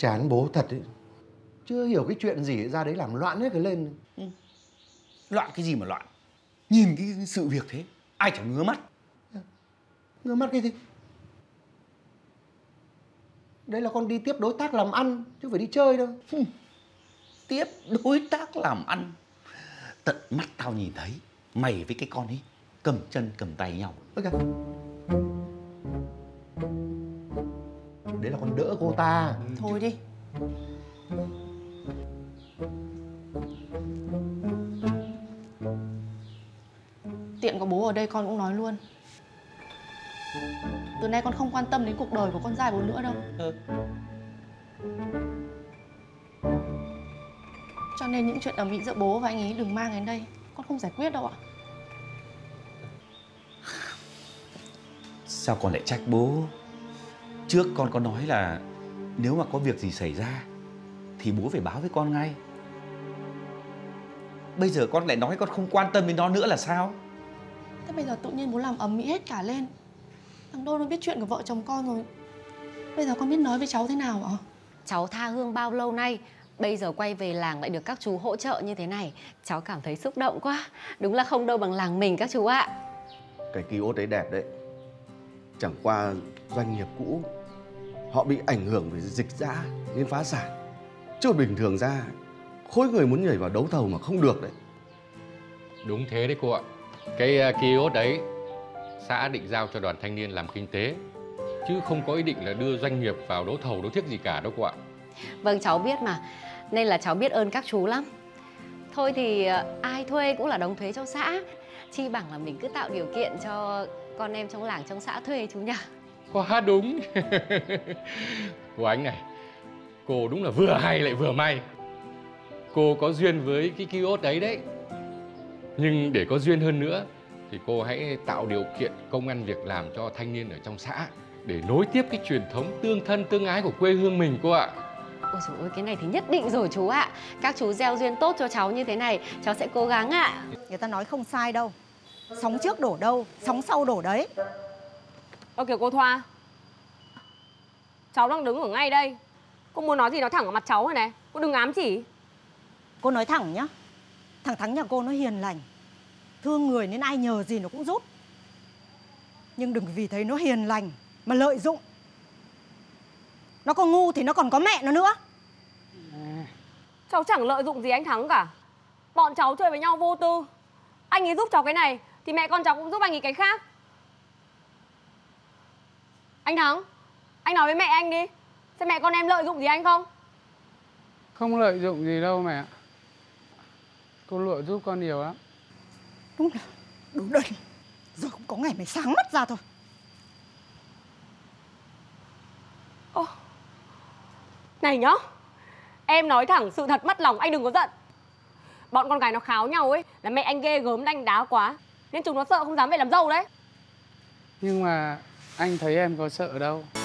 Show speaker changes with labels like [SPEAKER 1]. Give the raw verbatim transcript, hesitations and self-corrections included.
[SPEAKER 1] Chán bố thật ấy. Chưa hiểu cái chuyện gì ra đấy làm loạn hết cái lên.
[SPEAKER 2] Ừ. Loạn cái gì mà loạn? Nhìn cái sự việc thế, ai chẳng ngứa mắt.
[SPEAKER 1] Ngứa mắt cái gì? Đây là con đi tiếp đối tác làm ăn, chứ không phải đi chơi đâu.
[SPEAKER 2] Ừ. Tiếp đối tác làm ăn. Tận mắt tao nhìn thấy mày với cái con ấy cầm chân cầm tay nhau.
[SPEAKER 1] Ơ kìa. Đấy là con đỡ cô ta.
[SPEAKER 3] Thôi đi. Tiện có bố ở đây con cũng nói luôn. Từ nay con không quan tâm đến cuộc đời của con trai bố nữa đâu.
[SPEAKER 2] Ừ.
[SPEAKER 3] Cho nên những chuyện ầm ĩ giữa bố và anh ấy đừng mang đến đây. Con không giải quyết đâu ạ.
[SPEAKER 2] Sao con lại trách bố? Trước con có nói là nếu mà có việc gì xảy ra thì bố phải báo với con ngay. Bây giờ con lại nói con không quan tâm đến nó nữa là sao?
[SPEAKER 3] Thế bây giờ tự nhiên bố làm ầm ĩ hết cả lên. Thằng Đôn nó biết chuyện của vợ chồng con rồi. Bây giờ con biết nói với cháu thế nào ạ?
[SPEAKER 4] Cháu tha hương bao lâu nay, bây giờ quay về làng lại được các chú hỗ trợ như thế này, cháu cảm thấy xúc động quá. Đúng là không đâu bằng làng mình các chú ạ.
[SPEAKER 5] Cái kiosk đấy đẹp đấy. Chẳng qua doanh nghiệp cũ họ bị ảnh hưởng về dịch dã nên phá sản. Chứ bình thường ra khối người muốn nhảy vào đấu thầu mà không được đấy.
[SPEAKER 6] Đúng thế đấy cô ạ. Cái kiosk đấy xã định giao cho đoàn thanh niên làm kinh tế, chứ không có ý định là đưa doanh nghiệp vào đấu thầu đấu thiết gì cả đâu cô ạ.
[SPEAKER 4] Vâng, cháu biết mà, nên là cháu biết ơn các chú lắm. Thôi thì ai thuê cũng là đóng thuế cho xã, chi bằng là mình cứ tạo điều kiện cho con em trong làng trong xã thuê chú nhỉ.
[SPEAKER 6] Quá đúng. Cô Ánh này, cô đúng là vừa hay lại vừa may. Cô có duyên với cái kiosk đấy đấy. Nhưng để có duyên hơn nữa thì cô hãy tạo điều kiện công ăn việc làm cho thanh niên ở trong xã, để nối tiếp cái truyền thống tương thân tương ái của quê hương mình cô ạ.
[SPEAKER 4] Ôi dồi ôi, cái này thì nhất định rồi chú ạ. Các chú gieo duyên tốt cho cháu như thế này, cháu sẽ cố gắng ạ.
[SPEAKER 7] Người ta nói không sai đâu. Sóng trước đổ đâu, sóng sau đổ đấy.
[SPEAKER 8] Ơ kìa cô Thoa, cháu đang đứng ở ngay đây. Cô muốn nói gì nói thẳng vào mặt cháu rồi này. Cô đừng ám chỉ.
[SPEAKER 7] Cô nói thẳng nhá. Thằng Thắng nhà cô nó hiền lành, thương người nên ai nhờ gì nó cũng giúp. Nhưng đừng vì thấy nó hiền lành mà lợi dụng. Nó có ngu thì nó còn có mẹ nó nữa.
[SPEAKER 8] Cháu chẳng lợi dụng gì anh Thắng cả. Bọn cháu chơi với nhau vô tư. Anh ấy giúp cháu cái này thì mẹ con cháu cũng giúp anh ấy cái khác. Anh Thắng, anh nói với mẹ anh đi, xem mẹ con em lợi dụng gì anh không?
[SPEAKER 9] Không lợi dụng gì đâu mẹ. Cô Lụa giúp con nhiều lắm.
[SPEAKER 7] Đúng là đủ đần. Rồi cũng có ngày mày sáng mắt ra thôi.
[SPEAKER 8] Ô, này nhá, em nói thẳng sự thật mất lòng, anh đừng có giận. Bọn con gái nó kháo nhau ấy là mẹ anh ghê gớm đanh đá quá, nên chúng nó sợ không dám về làm dâu đấy.
[SPEAKER 9] Nhưng mà anh thấy em có sợ đâu.